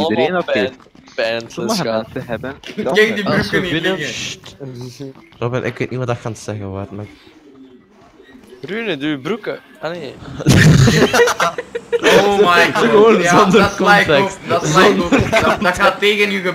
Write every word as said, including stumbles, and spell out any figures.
iedereen oké? pijn, pijn te Sommige gaan. mensen hebben... Kijk die Als broeken we niet winnen... liggen. Robin, ik weet niet wat dat gaat zeggen, waar, maar... Rune, doe je broeken. Ah nee. Oh my god. Gewoon Ja, zonder dat sla ik context. op. Dat sla ik op. Dat, dat gaat tegen je